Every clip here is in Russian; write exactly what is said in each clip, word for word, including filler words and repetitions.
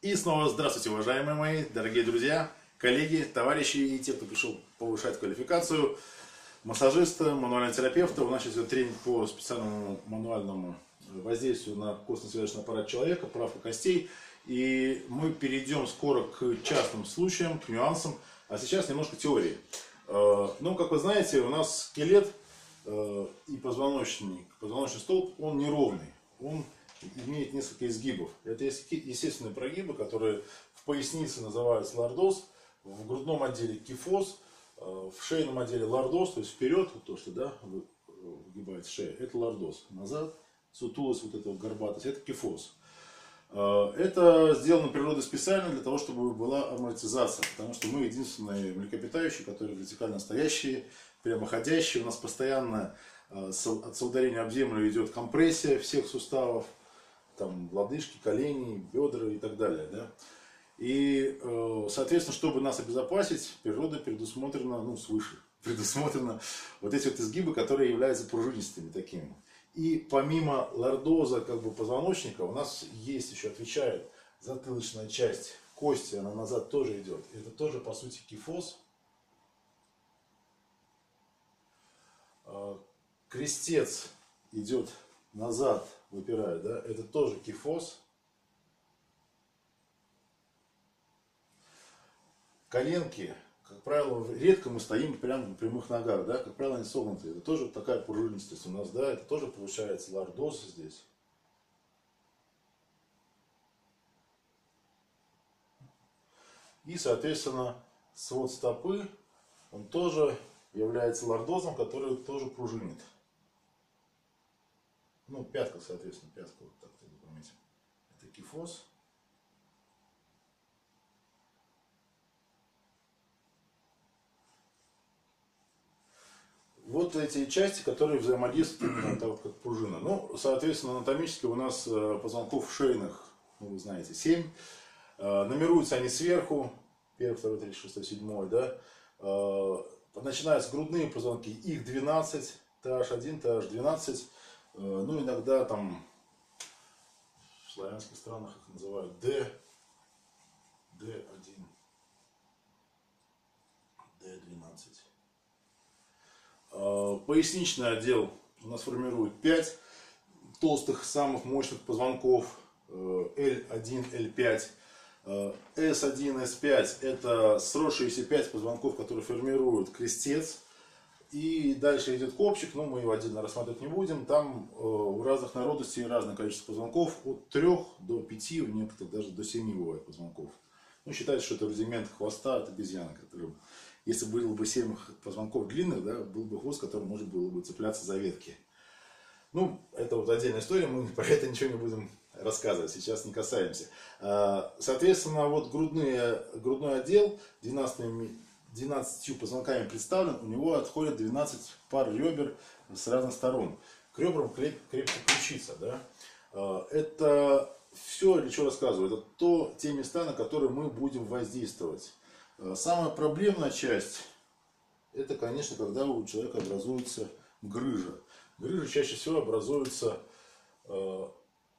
И снова здравствуйте, уважаемые мои, дорогие друзья, коллеги, товарищи и те, кто пришел повышать квалификацию массажиста, мануального терапевта. У нас сейчас идет тренинг по специальному мануальному воздействию на костно-связочный аппарат человека, правка костей. И мы перейдем скоро к частным случаям, к нюансам. А сейчас немножко теории. Ну, как вы знаете, у нас скелет и позвоночник, позвоночный столб, он неровный. Он имеет несколько изгибов. Это естественные прогибы, которые в пояснице называются лордоз, в грудном отделе кифоз, в шейном отделе лордоз, то есть вперед, вот то, что да, выгибается шея, это лордоз. Назад, сутулость, вот эта вот горбатость, это кифоз. Это сделано природой специально для того, чтобы была амортизация, потому что мы единственные млекопитающие, которые вертикально стоящие, прямоходящие. У нас постоянно от солдарения об землю идет компрессия всех суставов, там лодыжки, колени, бедра и так далее. Да? И, соответственно, чтобы нас обезопасить, природа предусмотрена, ну, свыше, предусмотрена вот эти вот изгибы, которые являются пружинистыми такими. И помимо лордоза, как бы позвоночника, у нас есть еще, отвечает, затылочная часть кости, она назад тоже идет. Это тоже, по сути, кифоз. Крестец идет назад, выпирает, да, это тоже кифоз. Коленки, как правило, редко мы стоим прямо на прямых ногах, да, как правило, они согнуты. Это тоже такая пружинистость у нас, да, это тоже получается лордоз здесь. И, соответственно, свод стопы, он тоже является лордозом, который тоже пружинит. Ну, пятка, соответственно, пятка, вот так, запомните. Это кифоз. Вот эти части, которые взаимодействуют именно так, как пружина. Ну, соответственно, анатомически у нас позвонков шейных, ну, вы знаете, семь. Нумеруются они сверху, первый, второй, третий, шестой, седьмой, да. Начинаются грудные позвонки, их двенадцать, тэ аш один, тэ аш двенадцать. Ну, иногда там в славянских странах их называют Д, дэ один, дэ двенадцать. Поясничный отдел у нас формирует пять толстых, самых мощных позвонков, эл один, эл пять. эс один, эс пять это сросшиеся пять позвонков, которые формируют крестец. И дальше идет копчик, но мы его отдельно рассматривать не будем. Там э, у разных народностей разное количество позвонков, от трёх до пяти, у некоторых даже до семи бывает позвонков. Ну, считается, что это рудимент хвоста от обезьяны, который, если было бы семь позвонков длинных, да, был бы хвост, который можно было бы цепляться за ветки. Ну, это вот отдельная история, мы про это ничего не будем рассказывать, сейчас не касаемся. Соответственно, вот грудные, грудной отдел двенадцатью позвонками представлен, у него отходят двенадцать пар ребер с разных сторон. К ребрам креп, крепко ключица. Да? Это все, для чего рассказываю, это то, те места, на которые мы будем воздействовать. Самая проблемная часть, это, конечно, когда у человека образуется грыжа. Грыжа чаще всего образуется в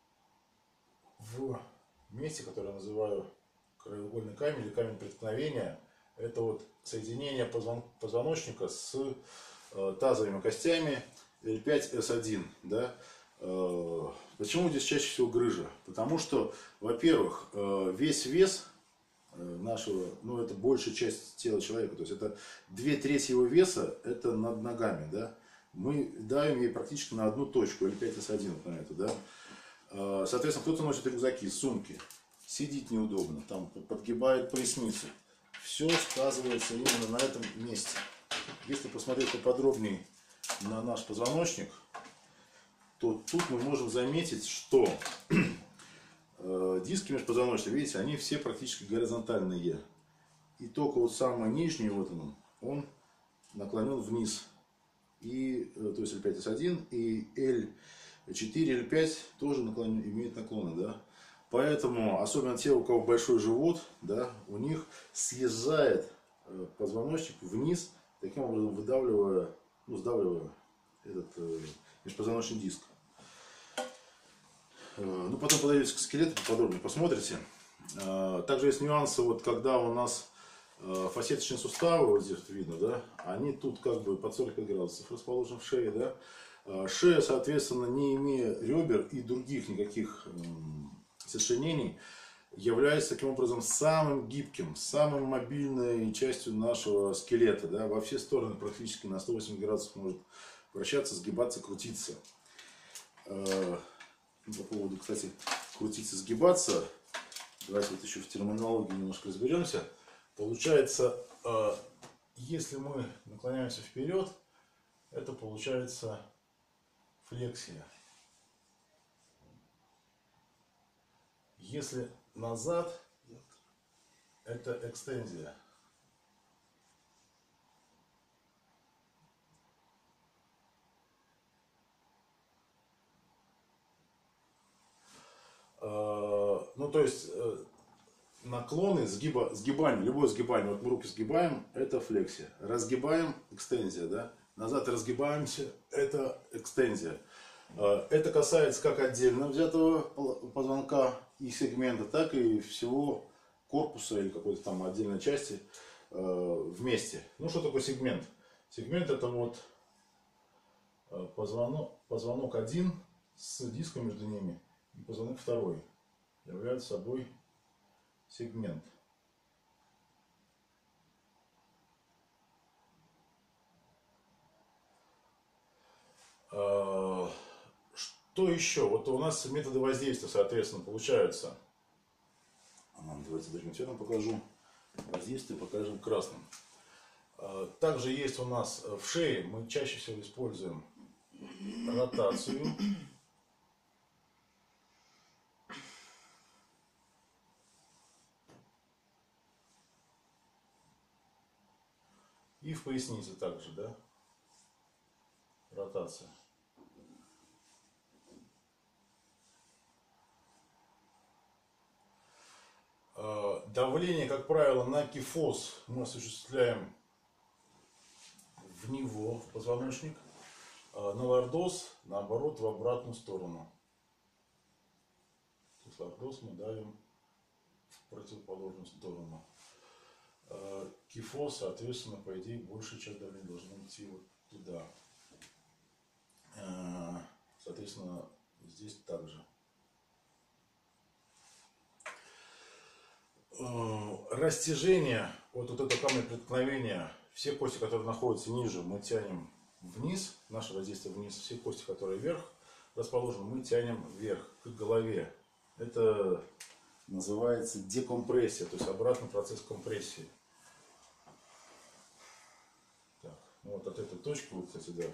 месте, которое я называю краеугольный камень или камень преткновения. Это вот соединение позвон, позвоночника с э, тазовыми костями эл пять, эс один. Да? Э, почему здесь чаще всего грыжа? Потому что, во-первых, э, весь вес э, нашего, ну это большая часть тела человека, то есть это две трети его веса, это над ногами. Да? Мы давим ей практически на одну точку, эл пять, эс один, вот на эту. Да? Э, соответственно, кто-то носит рюкзаки, сумки, сидит неудобно, там подгибает поясницу. Все сказывается именно на этом месте. Если посмотреть поподробнее на наш позвоночник, то тут мы можем заметить, что э, диски межпозвоночные, видите, они все практически горизонтальные. И только вот самый нижний, вот он, он наклонен вниз. И, э, то есть эл пять, эс один и эл четыре, эл пять тоже наклон, имеют наклоны. Да? Поэтому, особенно те, у кого большой живот, да, у них съезжает позвоночник вниз, таким образом выдавливая, ну, сдавливая этот э, межпозвоночный диск. Э, ну, потом подойдете к скелету, подробнее посмотрите. Также есть нюансы, вот когда у нас фасеточные суставы, вот здесь вот видно, да, они тут как бы под сорок пять градусов расположены в шее, да. Шея, соответственно, не имея ребер и других никаких сочленений, является таким образом самым гибким, самой мобильной частью нашего скелета, да, во все стороны практически на сто восемьдесят градусов может вращаться, сгибаться, крутиться. По поводу, кстати, крутиться, сгибаться, давайте вот еще в терминологии немножко разберемся. Получается, если мы наклоняемся вперед, это получается флексия. Если назад, это экстензия. Ну, то есть, наклоны, сгиба, сгибание, любое сгибание, вот мы руки сгибаем, это флексия. Разгибаем, экстензия, да. Назад разгибаемся, это экстензия. Это касается как отдельно взятого позвонка и сегмента, так и всего корпуса или какой-то там отдельной части вместе. Ну, что такое сегмент? Сегмент — это вот позвонок, позвонок один с диском между ними и позвонок второй являются собой сегмент. Что еще? Вот у нас методы воздействия, соответственно, получаются. Давайте другим цветом покажу. Воздействие покажем красным. Также есть у нас в шее, мы чаще всего используем ротацию. И в пояснице также, да, ротация. Давление, как правило, на кифоз мы осуществляем в него, в позвоночник. На лордоз, наоборот, в обратную сторону. То есть лордоз мы давим в противоположную сторону. Кифоз, соответственно, по идее, большая часть давления должна идти вот туда. Соответственно, здесь также. Растяжение, вот, вот это камень преткновения, все кости, которые находятся ниже, мы тянем вниз, наше воздействие вниз, все кости, которые вверх расположены, мы тянем вверх, к голове. Это называется декомпрессия, то есть обратный процесс компрессии. Так, ну вот от этой точки, вот, кстати, да,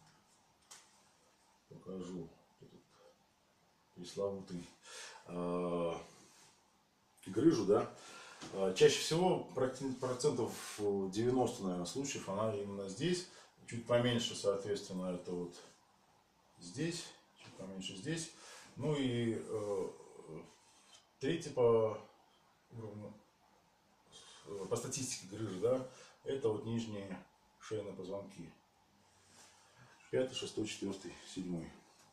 покажу этот пресловутый э, грыжу, да. Чаще всего, процентов девяносто, наверное, случаев, она именно здесь, чуть поменьше, соответственно, это вот здесь, чуть поменьше здесь. Ну и э, третий по уровню, по статистике грыжи, да, это вот нижние шейные позвонки. Пятый, шестой, четвертый, седьмой.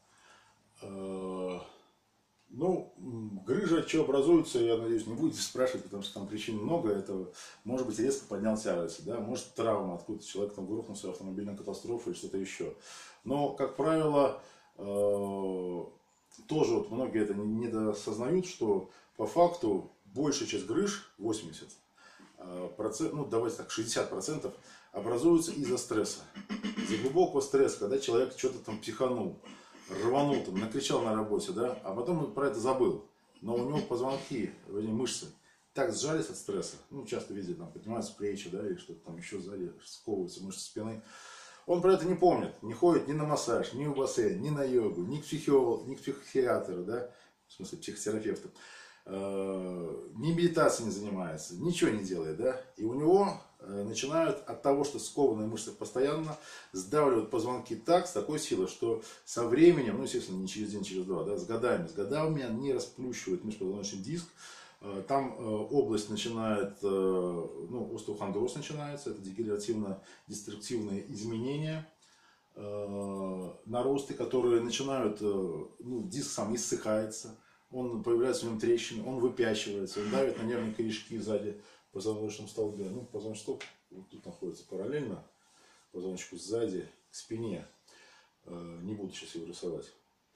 Ну, грыжа, что образуется, я надеюсь, не будете спрашивать, потому что там причин много. Это может быть резко поднялся тяжесть, да, может травма, откуда человек там грохнулся, автомобильная катастрофа или что-то еще. Но, как правило, э тоже вот многие это недосознают, что по факту большая часть грыж, восемьдесят процентов, ну давайте так, шестьдесят процентов, образуются из-за стресса. Из-за глубокого стресса, когда человек что-то там психанул, рванул, там, накричал на работе, да, а потом он про это забыл. Но у него позвонки, вернее, мышцы так сжались от стресса, ну, часто видят, там, поднимаются плечи, да, или что-то там еще сзади, сковываются мышцы спины. Он про это не помнит, не ходит ни на массаж, ни в бассейн, ни на йогу, ни к психиологу, ни к психиатру, да, в смысле психотерапевту, ни медитацией не занимается, ничего не делает, да, и у него начинают от того, что скованные мышцы постоянно сдавливают позвонки так, с такой силой, что со временем, ну, естественно, не через день, через два, да, с годами, с годами они расплющивают межпозвоночный диск, там область начинает, ну, остеохондроз начинается, это дегенеративно-деструктивные изменения, наросты, которые начинают, ну, диск сам иссыхается, он появляется в нем трещины, он выпячивается, он давит на нервные корешки сзади в позвоночном столбе. Ну, позвоночный столб вот тут находится параллельно позвоночку сзади к спине. Не буду сейчас его рисовать.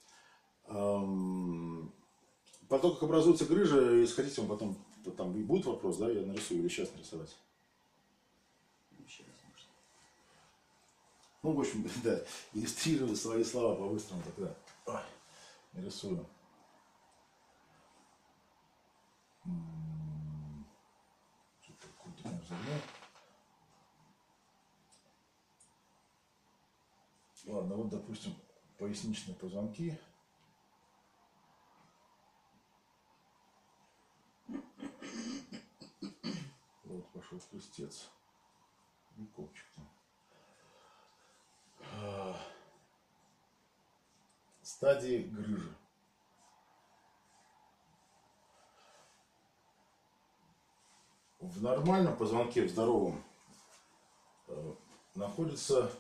Потом, как образуется грыжа, если хотите, он потом, там будет вопрос, да, я нарисую или сейчас нарисовать. Ну, в общем, да, иллюстрирую свои слова по-быстрому тогда. Ой, рисую. Что-то крутиком загнул. Ладно, вот, допустим, поясничные позвонки. Вот пошел крестец. И копчик там. Стадии грыжи. В нормальном позвонке, в здоровом, находится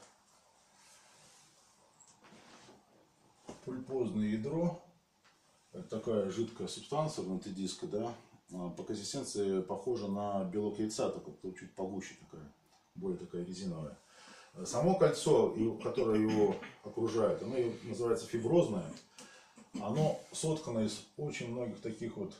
пульпозное ядро. Это такая жидкая субстанция внутри диска, да, по консистенции похожа на белок яйца, только чуть погуще такая, более такая резиновая. Само кольцо, которое его окружает, оно называется фиброзное. Оно соткано из очень многих таких вот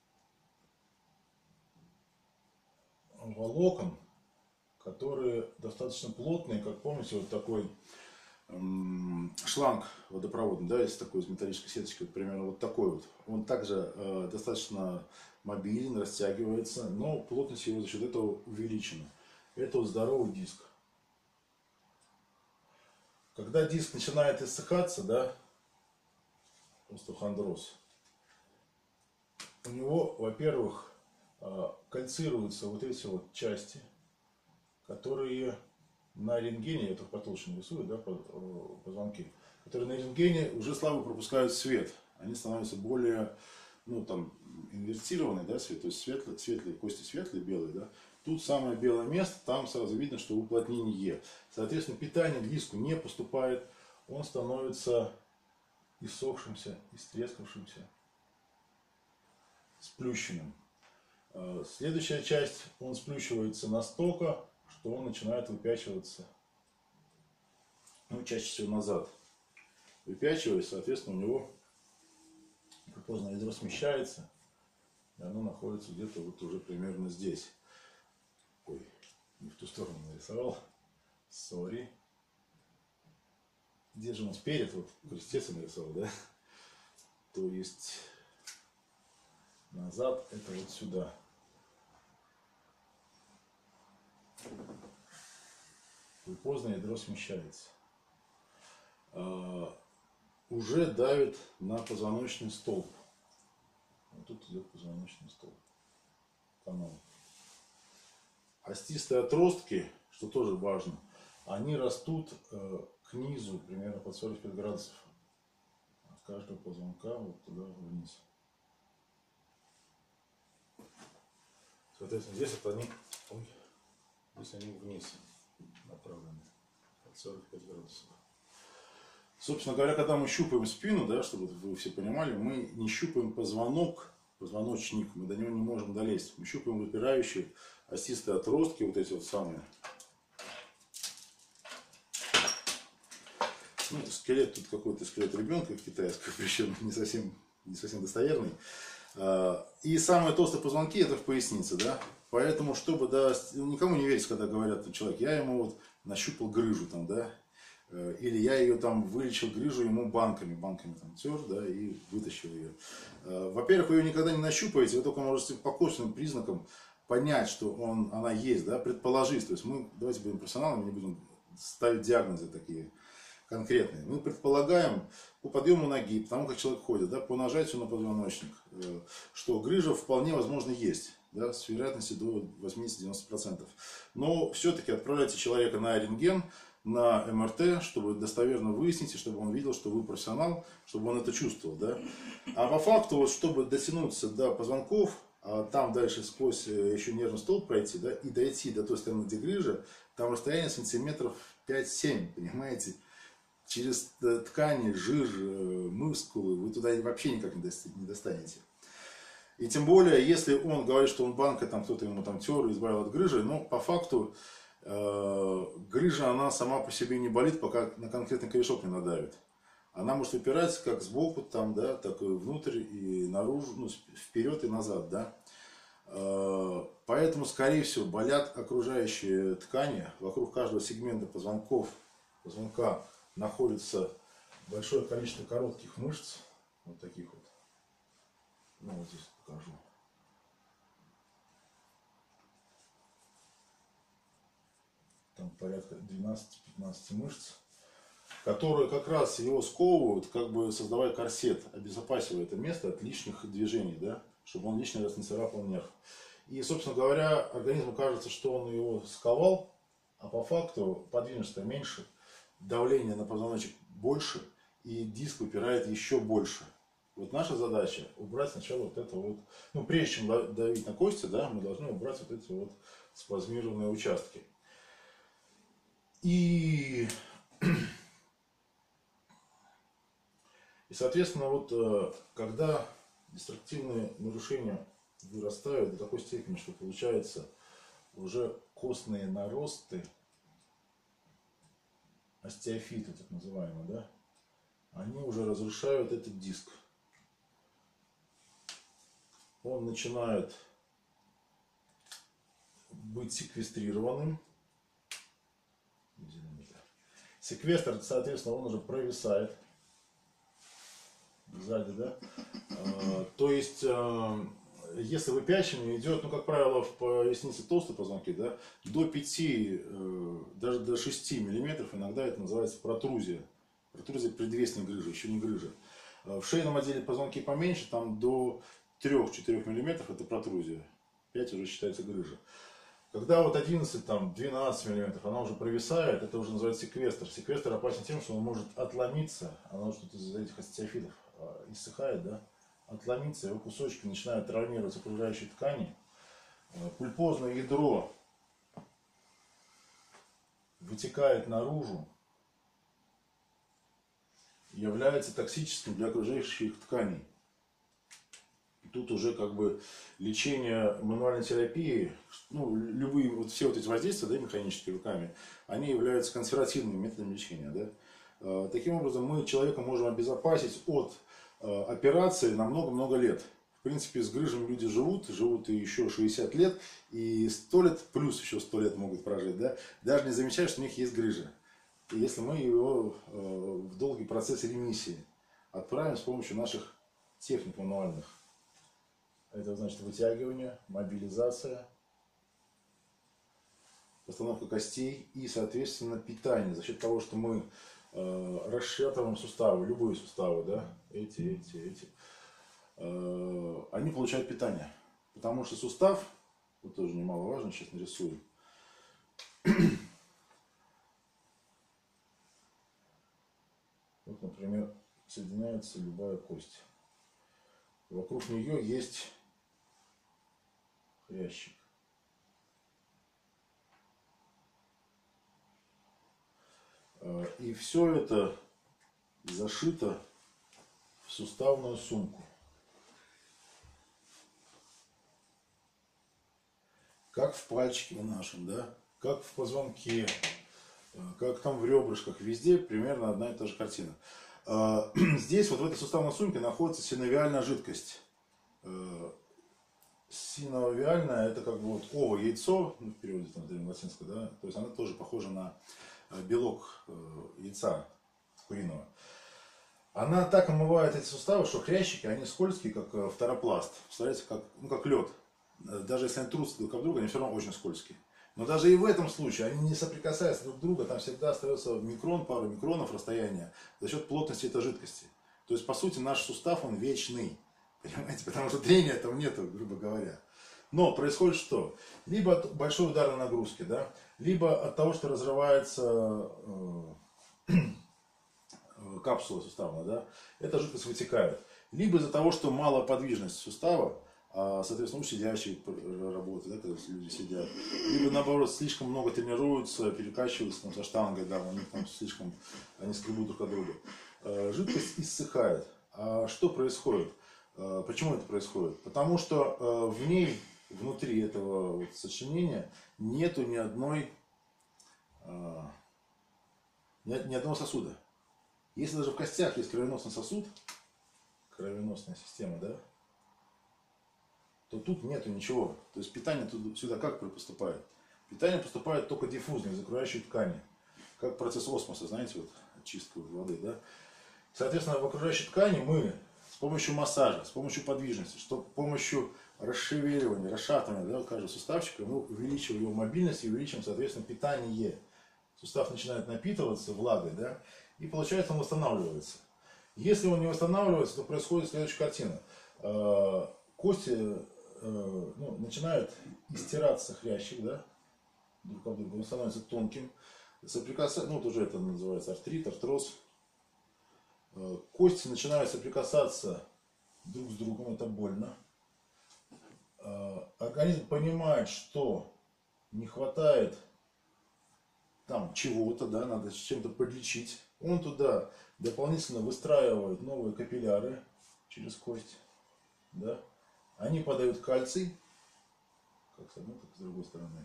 волокон, которые достаточно плотные, как помните, вот такой эм, шланг водопроводный, да, есть такой из металлической сеточки, вот примерно вот такой вот. Он также э, достаточно мобилен, растягивается, но плотность его за счет этого увеличена. Это вот здоровый диск. Когда диск начинает иссыхаться, да, остеохондроз, у него, во-первых, кальцируются вот эти вот части, которые на рентгене, я только потолще нарисую, да, позвонки, которые на рентгене уже слабо пропускают свет. Они становятся более, ну, там, инвертированный, да, свет, то есть светлые, светлые кости светлые, белые, да. Тут самое белое место, там сразу видно, что уплотнение. Соответственно, питание к диску не поступает, он становится иссохшимся, истрескавшимся, сплющенным. Следующая часть, он сплющивается настолько, что он начинает выпячиваться, ну, чаще всего назад. Выпячиваясь, соответственно, у него пульпозное ядро смещается, и оно находится где-то вот уже примерно здесь. Ой, не в ту сторону нарисовал. Сори. Где же он спереди? Вот крестец нарисовал, да? То есть назад это вот сюда. Пульпозное ядро смещается. А, уже давит на позвоночный столб. Вот тут идет позвоночный столб. Канал. Остистые отростки, что тоже важно, они растут э, к низу, примерно под сорок пять градусов от каждого позвонка вот туда вниз. Соответственно, здесь вот они, ой, здесь они вниз направлены под сорок пять градусов. Собственно говоря, когда мы щупаем спину, да, чтобы вы все понимали, мы не щупаем позвонок, позвоночник, мы до него не можем долезть. Мы щупаем выпирающие остистые отростки, вот эти вот самые. Ну, скелет тут какой-то скелет ребенка китайский, причем не совсем, не совсем достоверный. И самые толстые позвонки это в пояснице, да. Поэтому, чтобы, да, никому не верить, когда говорят, там, человек, я ему вот нащупал грыжу там, да. Или я ее там вылечил грыжу ему банками, банками там тер, да, и вытащил ее. Во-первых, вы ее никогда не нащупаете, вы только можете по косвенным признакам понять, что он, она есть, да, предположить. То есть мы, давайте будем профессионалами, не будем ставить диагнозы такие конкретные. Мы предполагаем по подъему ноги, потому как человек ходит, да, по нажатию на позвоночник, что грыжа вполне возможно есть, да, с вероятностью до восьмидесяти-девяноста процентов. Но все-таки отправляйте человека на рентген, на эм эр тэ, чтобы достоверно выяснить, и чтобы он видел, что вы профессионал, чтобы он это чувствовал, да. А по факту, вот, чтобы дотянуться до позвонков, а там дальше сквозь еще нервный столб пройти, да, и дойти до той стороны, где грыжа, там расстояние сантиметров пять-семь, понимаете. через ткани, жир, мускулы вы туда вообще никак не достанете. И тем более, если он говорит, что он банкой, там кто-то ему там тер и избавил от грыжи, но по факту э, грыжа, она сама по себе не болит, пока на конкретный корешок не надавит. Она может выпирать как сбоку, там, да, так и внутрь, и наружу, ну, вперед и назад, да. Э, поэтому, скорее всего, болят окружающие ткани. Вокруг каждого сегмента позвонков, позвонка находится большое количество коротких мышц, вот таких вот. Ну, вот здесь покажу. Там порядка двенадцати-пятнадцати мышц, которые как раз его сковывают, как бы создавая корсет, обезопасивая это место от лишних движений, да, чтобы он лишний раз не царапал нерв. И, собственно говоря, организму кажется, что он его сковал, а по факту подвижность меньше, давление на позвоночник больше, и диск выпирает еще больше. Вот наша задача убрать сначала вот это вот, ну прежде чем давить на кости, да, мы должны убрать вот эти вот спазмированные участки. И, и соответственно, вот когда деструктивные нарушения вырастают до такой степени, что получается уже костные наросты, остеофиты так называемые, да, они уже разрушают этот диск. Он начинает быть секвестрированным. Секвестр, соответственно, он уже провисает сзади, да. То есть, если выпячивание идет, ну, как правило, в пояснице толстой позвонки, да, до пяти, даже до шести миллиметров, иногда это называется протрузия. Протрузия предвестник грыжи, еще не грыжа. В шейном отделе позвонки поменьше, там до трёх-четырёх миллиметров это протрузия, пять уже считается грыжа. Когда вот одиннадцать-двенадцать миллиметров она уже провисает, это уже называется секвестр. Секвестр опасен тем, что он может отломиться, оно что-то из-за этих остеофитов иссыхает, да, отломиться, его кусочки начинают травмировать окружающие ткани. Пульпозное ядро вытекает наружу, является токсическим для окружающих тканей. Тут уже как бы лечение мануальной терапии, ну, любые, вот все вот эти воздействия, да, механические руками, они являются консервативными методами лечения, да. Таким образом, мы человека можем обезопасить от операции на много-много лет. В принципе, с грыжами люди живут, живут и еще шестьдесят лет, и сто лет, плюс еще сто лет могут прожить, да, даже не замечая, что у них есть грыжа. И если мы его в долгий процесс ремиссии отправим с помощью наших техник мануальных. Это значит вытягивание, мобилизация, постановка костей и, соответственно, питание. За счет того, что мы э, расшатываем суставы, любые суставы, да, эти, эти, эти, э, они получают питание. Потому что сустав, вот тоже немаловажно, сейчас нарисую. Вот, например, соединяется любая кость. Вокруг нее есть хрящик. И все это зашито в суставную сумку. Как в пальчике в нашем, да, как в позвонке, как там в ребрышках, везде примерно одна и та же картина. Здесь, вот в этой суставной сумке, находится синовиальная жидкость. Синовиальная — это как бы вот ово, яйцо, ну, в переводе там древнелатинского, да, то есть она тоже похожа на белок яйца куриного. Она так омывает эти суставы, что хрящики, они скользкие, как фторопласт. Представляете, как, ну, как лед. Даже если они трутся друг об друга, они все равно очень скользкие. Но даже и в этом случае они не соприкасаются друг к другу, там всегда остается микрон, пару микронов расстояния за счет плотности этой жидкости. То есть, по сути, наш сустав, он вечный. Понимаете? Потому что трения там нету, грубо говоря. Но происходит что? Либо от большой ударной нагрузки, да, либо от того, что разрывается э, капсула суставная, да, эта жидкость вытекает. Либо из-за того, что малая подвижность сустава, а, соответственно, у сидящих работы, да, когда люди сидят. Либо, наоборот, слишком много тренируются, перекачиваются там, со штангой, да, у них там слишком, они скребут друг от друга. А, жидкость иссыхает. А что происходит? А, почему это происходит? Потому что а, в ней, внутри этого вот сочленения, нету ни одной, а, ни, ни одного сосуда. Если даже в костях есть кровеносный сосуд, кровеносная система, да, то тут нету ничего. То есть питание туда, сюда как поступает? Питание поступает только диффузно из окружающей ткани. Как процесс осмоса, знаете, вот очистка воды, да? Соответственно, в окружающей ткани мы с помощью массажа, с помощью подвижности, с помощью расшевеливания, расшатывания, да, каждого суставчика, мы увеличиваем его мобильность и увеличиваем, соответственно, питание. Сустав начинает напитываться влагой, да, и получается он восстанавливается. Если он не восстанавливается, то происходит следующая картина. Кости ну, начинают истираться, хрящик, да, друг об друга, он становится тонким, соприкасаться, ну вот уже это называется артрит, артроз. Кости начинают соприкасаться друг с другом, это больно. Организм понимает, что не хватает там чего-то, да, надо чем-то подлечить. Он туда дополнительно выстраивает новые капилляры через кость, да. Они подают кальций, как с одной, так и с другой стороны.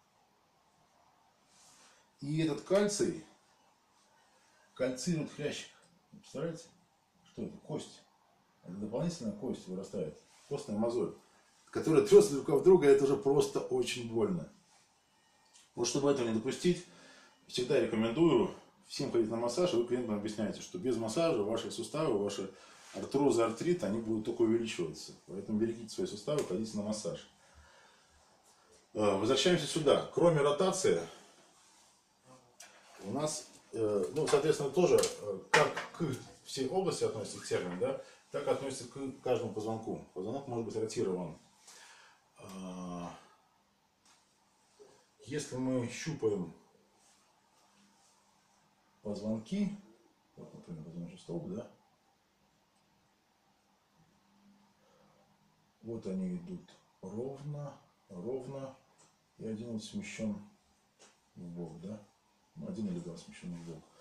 И этот кальций кальцирует хрящик. Представляете? Что это? Кость. Это дополнительная кость вырастает. Костная мозоль, которая трется друг об друга, это уже просто очень больно. Вот чтобы этого не допустить, всегда рекомендую всем ходить на массаж, и вы клиентам объясняете, что без массажа ваши суставы, ваши артрозы, артриты, они будут только увеличиваться. Поэтому берегите свои суставы, ходите на массаж. Возвращаемся сюда. Кроме ротации, у нас, ну, соответственно, тоже, как к всей области относится термин, да, так относится к каждому позвонку. Позвонок может быть ротирован. Если мы щупаем позвонки, вот, например, позвоночный столб, да, вот они идут ровно, ровно, и один вот смещен в бок, да, ну, один или два смещены в бок.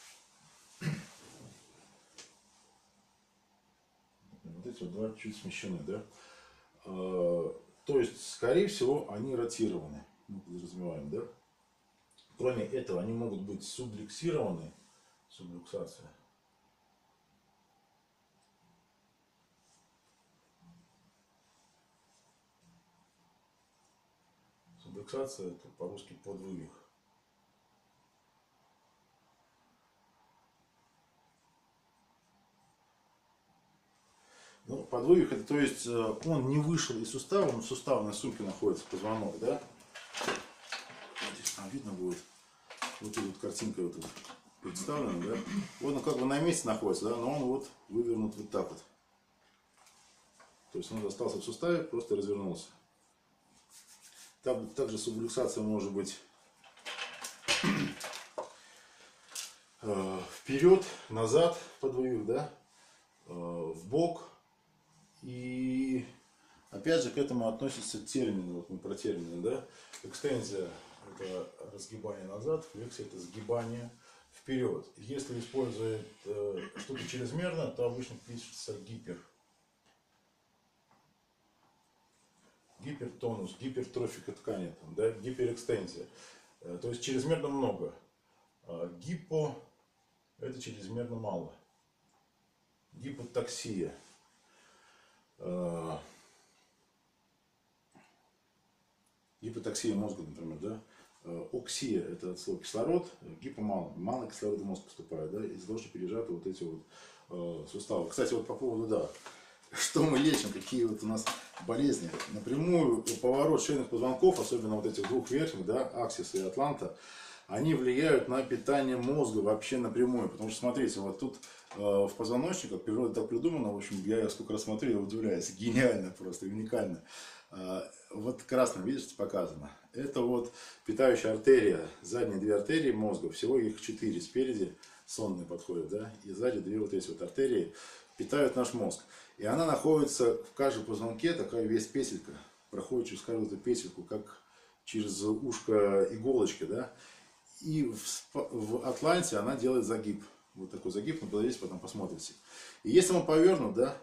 Вот эти вот два чуть смещены, да. То есть, скорее всего, они ротированы, мы подразумеваем, да. Кроме этого, они могут быть сублюксированы, сублюксация. Сублюксация — это по-русски подвывих. Ну, подвывих — это, то есть, он не вышел из сустава, он в суставной сумке находится, позвонок, да. Здесь там видно будет. Вот тут вот картинка вот представлена, да. Вот он как бы на месте находится, да, но он вот вывернут вот так вот. То есть он остался в суставе, просто развернулся. Там также сублюксация может быть вперед, назад, подвывих, да, в бок. И опять же к этому относятся термины, вот мы про термины, да. Экстензия — это разгибание назад, флексия — это сгибание вперед. Если использует э, что-то чрезмерно, то обычно пишется гипер. Гипертонус, гипертрофика ткани, там, да, гиперэкстензия. Э, то есть чрезмерно много. А гипо — это чрезмерно мало. Гипотоксия. Э, гипотоксия мозга, например, да. Оксия — это от слова кислород, гипо — мало, мало кислорода в мозг поступает, да, из-за того, что пережаты вот эти вот э, суставы. Кстати, вот по поводу, да, что мы лечим, какие вот у нас болезни. Напрямую поворот шейных позвонков, особенно вот этих двух верхних, да, аксис и атланта, они влияют на питание мозга вообще напрямую. Потому что, смотрите, вот тут э, в позвоночниках природа так придумана, в общем, я сколько раз смотрю, я удивляюсь, гениально просто, уникально. Э, вот красным, видите, показано. Это вот питающая артерия, задние две артерии мозга, всего их четыре, спереди сонные подходят, да, и сзади две вот эти вот артерии, питают наш мозг. И она находится в каждом позвонке, такая весь петелька, проходит через каждую эту петельку, как через ушко иголочка, да. И в, в атланте она делает загиб. Вот такой загиб, наблюдайте, потом посмотрите. И если он повернут, да,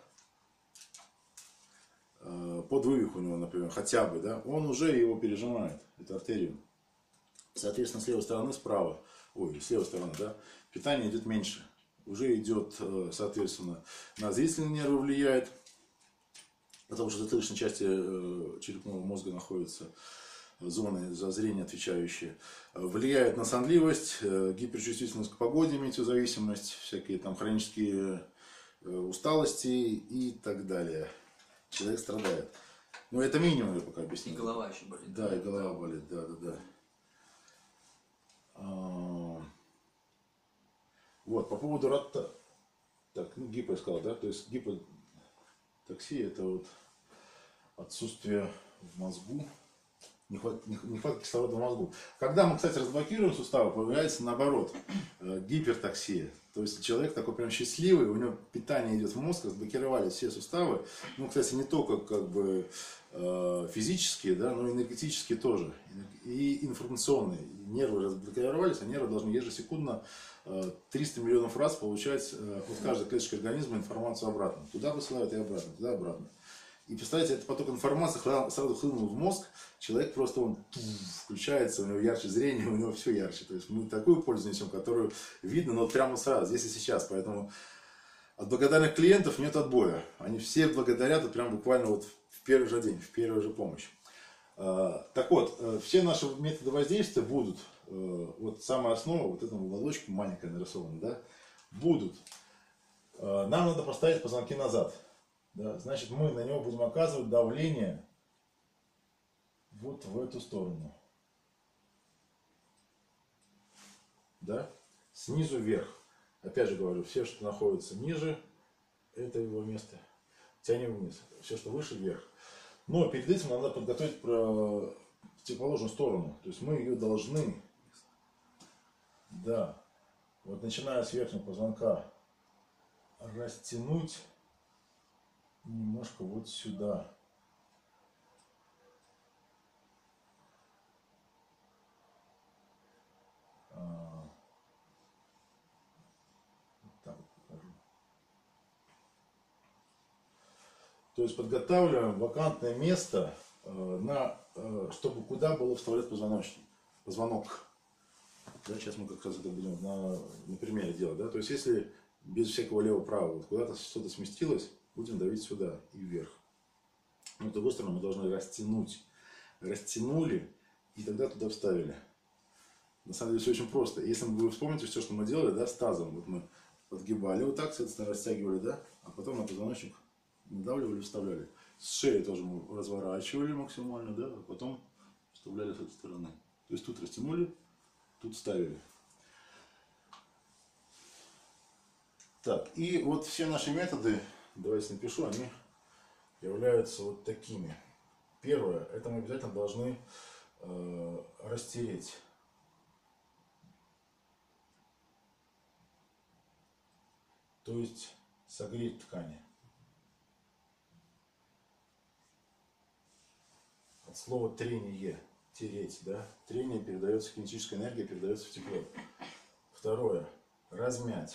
под вывих у него, например, хотя бы, да, он уже его пережимает, эту артерию. Соответственно, с левой стороны, справа, ой, с левой стороны, да, питание идет меньше. Уже идет, соответственно, на зрительные нервы влияет, потому что в затылочной части черепного мозга находятся зоны за зрение отвечающие. Влияет на сонливость, гиперчувствительность к погоде, метеозависимость, всякие там хронические усталости и так далее. Человек страдает. Ну, это минимум, я пока объясню. И голова еще болит. Да, и голова болит, да, да, да. Вот, по поводу рата. Так, ну, гипо я сказал, да, то есть гипотоксия — это вот отсутствие в мозгу, нехватка кислорода в мозгу. Когда мы, кстати, разблокируем суставы, появляется наоборот гипертоксия. То есть человек такой прям счастливый, у него питание идет в мозг, разблокировали все суставы. Ну, кстати, не только как бы физические, да, но и энергетические тоже. И информационные. Нервы разблокировались, а нервы должны ежесекундно триста миллионов раз получать от каждой клеточки организма информацию обратно. Туда посылают и обратно, туда обратно. И представьте, этот поток информации сразу хлынул в мозг, человек просто он включается, у него ярче зрение, у него все ярче. То есть мы такую пользу несем, которую видно, но вот прямо сразу, здесь и сейчас. Поэтому от благодарных клиентов нет отбоя. Они все благодарят вот прям буквально вот в первый же день, в первую же помощь. Так вот, все наши методы воздействия будут, вот самая основа, вот этому уголочку маленькая нарисована, да, будут. Нам надо поставить позвонки назад. Да, значит, мы на него будем оказывать давление вот в эту сторону. Да? Снизу вверх. Опять же говорю, все, что находится ниже, это его место. Тянем вниз. Все, что выше, вверх. Но перед этим нам надо подготовить противоположную сторону. То есть мы ее должны, да, вот начиная с верхнего позвонка, растянуть немножко вот сюда. А, вот так вот покажу. То есть подготавливаем вакантное место, на, чтобы куда было вставлять позвоночник, позвонок. Да, сейчас мы как раз это будем на, на примере делать. Да? То есть если без всякого лево-право вот куда-то что-то сместилось, будем давить сюда и вверх. Но с другой стороны мы должны растянуть. Растянули и тогда туда вставили. На самом деле все очень просто. Если вы вспомните все, что мы делали, да, с тазом. Вот мы подгибали вот так, соответственно, растягивали, да, а потом на позвоночник надавливали, вставляли. С шеи тоже мы разворачивали максимально, да, а потом вставляли с этой стороны. То есть тут растянули, тут вставили. Так, и вот все наши методы, давайте напишу, они являются вот такими. Первое, это мы обязательно должны э, растереть. То есть согреть ткани. От слова трение, тереть, да? Трение передается, кинетическая энергия передается в тепло. Второе, размять.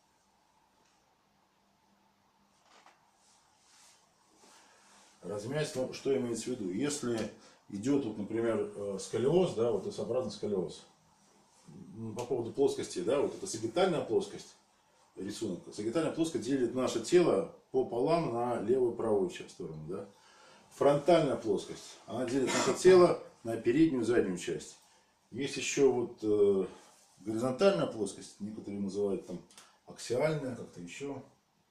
Размять, ну, что имеется в виду? Если идет, вот, например, сколиоз, да, вот S-образный сколиоз, по поводу плоскости, да, вот это сагитальная плоскость, рисунок, сагитальная плоскость делит наше тело пополам на левую и правую часть сторону, да. Фронтальная плоскость, она делит наше тело на переднюю и заднюю часть. Есть еще вот э, горизонтальная плоскость, некоторые называют там аксиальная, как-то еще.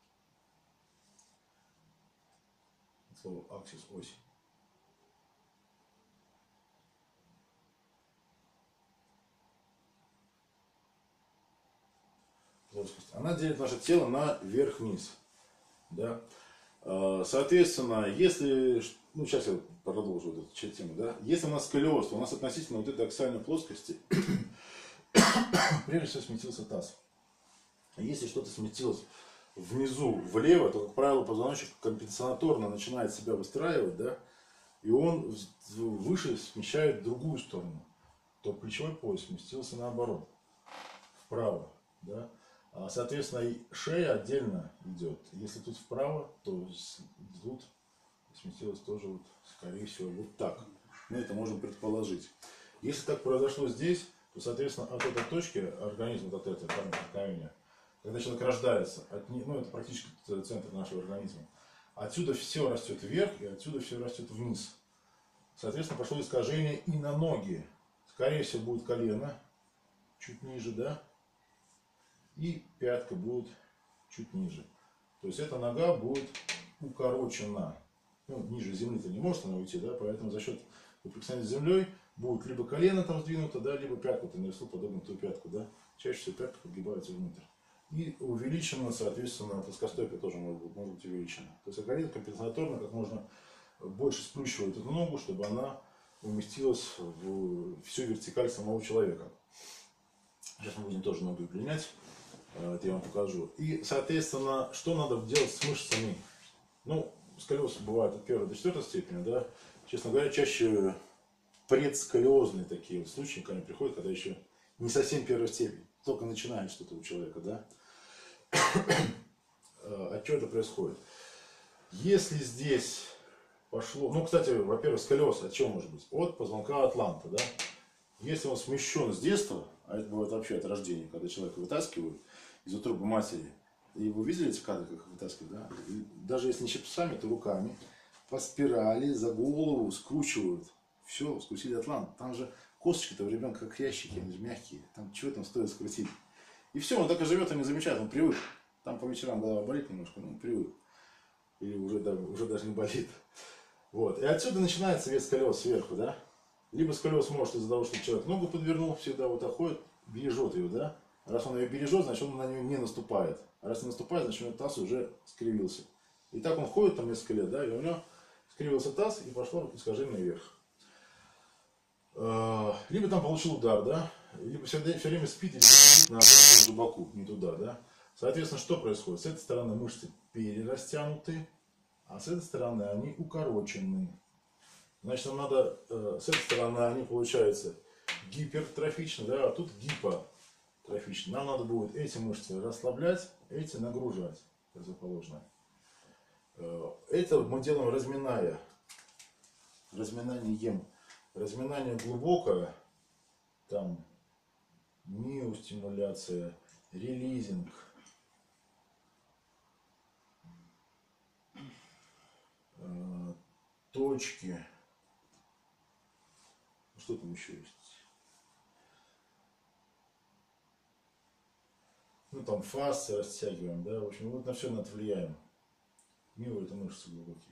Слово аксис, ось. Плоскость. Она делит наше тело на вверх-вниз. Да? Соответственно, если, ну сейчас я продолжу вот эту тему, да? Если у нас сколиоз, то у нас относительно вот этой аксиальной плоскости прежде всего сместился таз. Если что-то сместилось внизу влево, то, как правило, позвоночник компенсаторно начинает себя выстраивать, да, и он выше смещает в другую сторону, то плечевой пояс сместился наоборот, вправо, да. А, соответственно, и шея отдельно идет. Если тут вправо, то тут сместилось тоже, вот, скорее всего, вот так. Мы это можем предположить. Если так произошло здесь, то, соответственно, от этой точки организм, вот от этой камня, когда человек рождается, от, ну, это практически центр нашего организма, отсюда все растет вверх, и отсюда все растет вниз. Соответственно, пошло искажение и на ноги. Скорее всего, будет колено чуть ниже, да? И пятка будет чуть ниже. То есть эта нога будет укорочена. Ну, ниже земли-то не может она уйти, да? Поэтому за счет соприкосновения с землей будет либо колено там сдвинуто, да, либо пятку, ты нарисовал подогнутую пятку, да? Чаще всего пятка подгибается внутрь. И увеличено, соответственно, плоскостопие тоже может быть, может быть увеличено. То есть организм компенсаторно как можно больше сплющивает эту ногу, чтобы она уместилась в всю вертикаль самого человека. Сейчас мы будем тоже ногу удлинять. Это я вам покажу. И, соответственно, что надо делать с мышцами? Ну, сколиоз бывает от первой до четвертой степени, да. Честно говоря, чаще предсколиозные такие вот случаи, когда они приходят, когда еще не совсем первая степень, только начинает что-то у человека, да. От чего это происходит? Если здесь пошло, ну, кстати, во-первых, сколиоз от чего может быть? От позвонка атланта, да. Если он смещен с детства, а это бывает вообще от рождения, когда человека вытаскивают из утробы матери, и вы видели эти кадры, как их вытаскивают, да? И даже если не щипцами, то руками, по спирали, за голову скручивают. Все, скрутили атлант. Там же косточки-то у ребенка как ящики, они же мягкие. Там чего там стоит скрутить? И все, он так и живет, и не замечает, он привык. Там по вечерам голова болит немножко, но он привык. Или уже, да, уже даже не болит. Вот. И отсюда начинается вес сколиоз сверху, да? Либо сколиоз может из-за того, что человек ногу подвернул, всегда вот так ходит, бережет ее, да? Раз он ее бережет, значит он на нее не наступает. А раз не наступает, значит у него таз уже скривился. И так он ходит там несколько лет, да, и у него скривился таз, и пошло искажение вверх. Либо там получил удар, да, либо все, все время спит, или спит на боку, не туда, да. Соответственно, что происходит? С этой стороны мышцы перерастянуты, а с этой стороны они укорочены. Значит, нам надо, э, с этой стороны они получаются гипертрофичны, да, а тут гипотрофичны. Нам надо будет эти мышцы расслаблять, эти нагружать, противоположно. Э, это мы делаем разминая, разминанием. Разминание глубокое, там миостимуляция, релизинг. Э, точки. Что там еще есть? Ну там фасции растягиваем, да, в общем, вот на все на это влияем. Мио — это мышцы глубокие.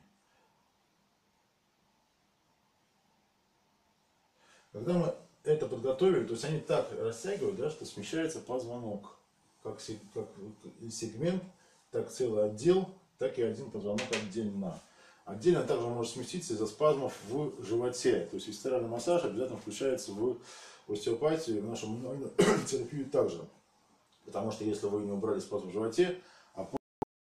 Когда мы это подготовили, то есть они так растягивают, да, что смещается позвонок. Как сегмент, так целый отдел, так и один позвонок отдельно. Отдельно также может сместиться из-за спазмов в животе. То есть висцеральный массаж обязательно включается в остеопатию, в нашу мануальную терапию также. Потому что если вы не убрали спазм в животе,